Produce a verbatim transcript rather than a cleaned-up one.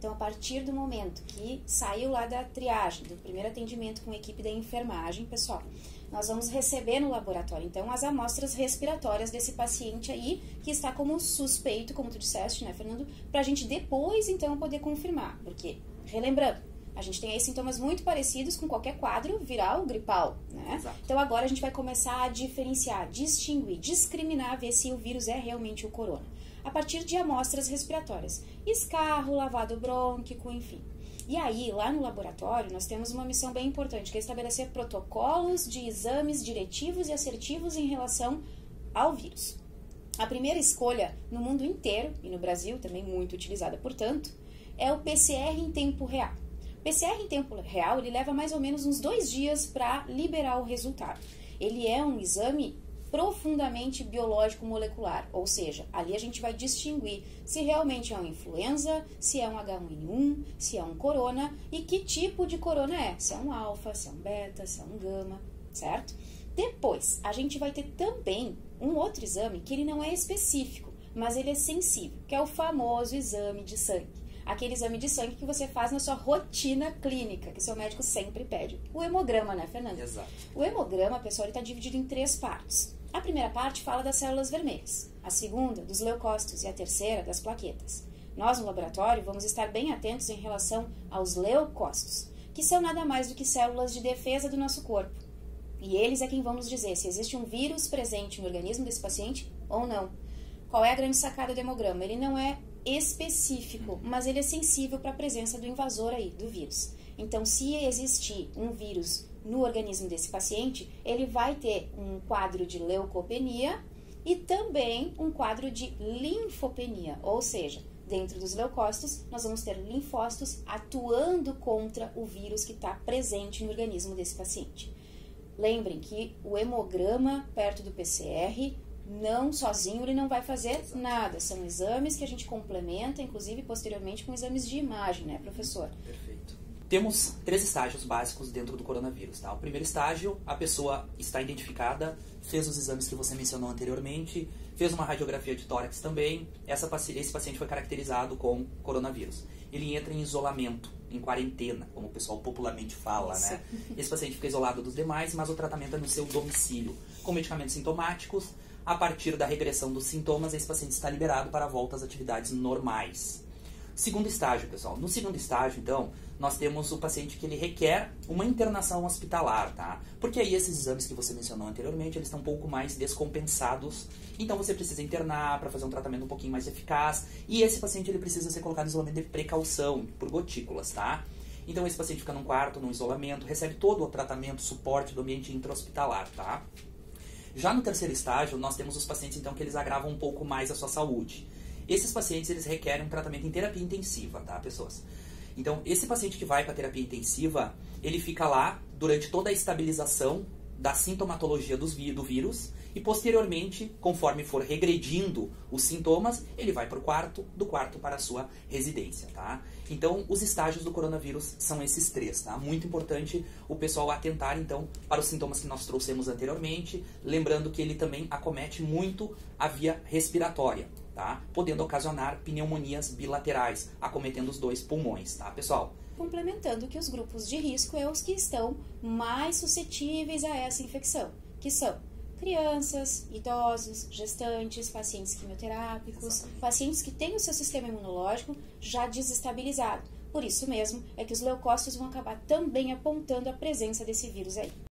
Então, a partir do momento que saiu lá da triagem, do primeiro atendimento com a equipe da enfermagem, pessoal, nós vamos receber no laboratório, então, as amostras respiratórias desse paciente aí, que está como suspeito, como tu disseste, né, Fernando? Para a gente depois, então, poder confirmar. Porque, relembrando, a gente tem aí sintomas muito parecidos com qualquer quadro viral, gripal, né? Exato. Então, agora a gente vai começar a diferenciar, distinguir, discriminar, ver se o vírus é realmente o corona. A partir de amostras respiratórias, escarro, lavado brônquico, enfim. E aí, lá no laboratório, nós temos uma missão bem importante, que é estabelecer protocolos de exames diretivos e assertivos em relação ao vírus. A primeira escolha no mundo inteiro, e no Brasil também muito utilizada, portanto, é o P C R em tempo real. O P C R em tempo real, ele leva mais ou menos uns dois dias para liberar o resultado. Ele é um exame profundamente biológico molecular, ou seja, ali a gente vai distinguir se realmente é uma influenza, se é um H um N um, se é um corona e que tipo de corona é, se é um alfa, se é um beta, se é um gama, certo? Depois, a gente vai ter também um outro exame que ele não é específico, mas ele é sensível, que é o famoso exame de sangue. Aquele exame de sangue que você faz na sua rotina clínica, que seu médico sempre pede. O hemograma, né, Fernando? Exato. O hemograma, pessoal, ele está dividido em três partes. A primeira parte fala das células vermelhas, a segunda dos leucócitos e a terceira das plaquetas. Nós, no laboratório, vamos estar bem atentos em relação aos leucócitos, que são nada mais do que células de defesa do nosso corpo. E eles é quem vão nos dizer se existe um vírus presente no organismo desse paciente ou não. Qual é a grande sacada do hemograma? Ele não é específico, mas ele é sensível para a presença do invasor aí, do vírus. Então, se existir um vírus no organismo desse paciente, ele vai ter um quadro de leucopenia e também um quadro de linfopenia, ou seja, dentro dos leucócitos, nós vamos ter linfócitos atuando contra o vírus que está presente no organismo desse paciente. Lembrem que o hemograma perto do P C R, não sozinho, ele não vai fazer Exato. nada. São exames que a gente complementa, inclusive posteriormente com exames de imagem, né, professor? Perfeito. Temos três estágios básicos dentro do coronavírus, tá? O primeiro estágio, a pessoa está identificada, fez os exames que você mencionou anteriormente, fez uma radiografia de tórax também, essa, esse paciente foi caracterizado com coronavírus. Ele entra em isolamento, em quarentena, como o pessoal popularmente fala, Isso. né? Esse paciente fica isolado dos demais, mas o tratamento é no seu domicílio, com medicamentos sintomáticos. A partir da regressão dos sintomas, esse paciente está liberado para a volta às atividades normais. Segundo estágio, pessoal. No segundo estágio, então, nós temos o paciente que ele requer uma internação hospitalar, tá? Porque aí esses exames que você mencionou anteriormente, eles estão um pouco mais descompensados. Então você precisa internar para fazer um tratamento um pouquinho mais eficaz. E esse paciente ele precisa ser colocado em isolamento de precaução, por gotículas, tá? Então esse paciente fica num quarto, num isolamento, recebe todo o tratamento, suporte do ambiente intra-hospitalar, tá? Já no terceiro estágio, nós temos os pacientes, então, que eles agravam um pouco mais a sua saúde. Esses pacientes, eles requerem um tratamento em terapia intensiva, tá, pessoas? Então, esse paciente que vai para terapia intensiva, ele fica lá durante toda a estabilização da sintomatologia dos vi- do vírus e, posteriormente, conforme for regredindo os sintomas, ele vai para o quarto, do quarto para a sua residência, tá? Então, os estágios do coronavírus são esses três, tá? Muito importante o pessoal atentar, então, para os sintomas que nós trouxemos anteriormente, lembrando que ele também acomete muito a via respiratória, tá? Podendo ocasionar pneumonias bilaterais, acometendo os dois pulmões, tá, pessoal? Complementando que os grupos de risco é os que estão mais suscetíveis a essa infecção, que são crianças, idosos, gestantes, pacientes quimioterápicos, Exatamente. pacientes que têm o seu sistema imunológico já desestabilizado. Por isso mesmo é que os leucócitos vão acabar também apontando a presença desse vírus aí.